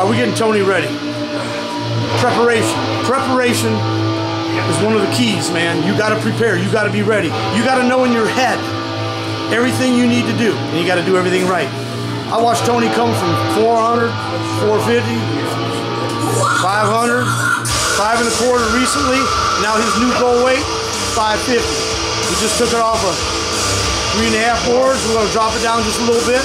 We're getting Tony ready. Preparation. Preparation is one of the keys, man. You got to prepare. You got to be ready. You got to know in your head everything you need to do, and you got to do everything right. I watched Tony come from 400, 450, 500, 5 1/4 recently. Now his new goal weight, 550. He just took it off of 3.5 boards. We're going to drop it down just a little bit.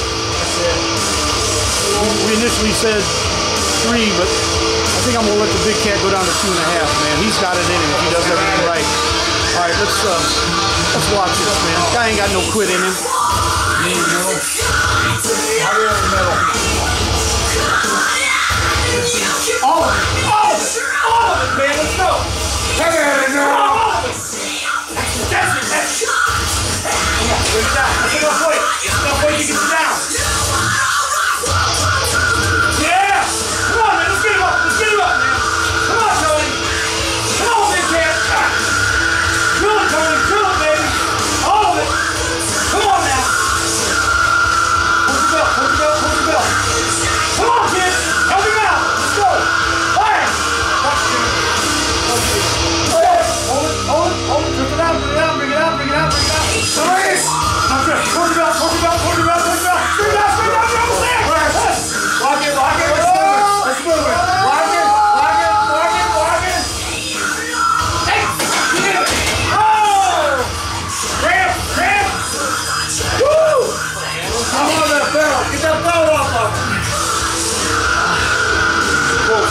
We initially said 3, but I think I'm going to let the big cat go down to 2.5, man. He's got it in him if he does everything right. All right, let's watch this, man. Guy ain't got no quit in him. All of it, man. Let's go. Come on, all of it. That's it. Yeah, bring it down. That's enough weight. That's enough weight to get it down. Yeah. Come on, man. Let's get him up. Let's get him up, man. Come on, Tony. Come on, big cat. Drill it, Tony. Drill it, baby. All of it. Come on now. Hold the belt. Hold the belt. Hold the belt. Come on, kid.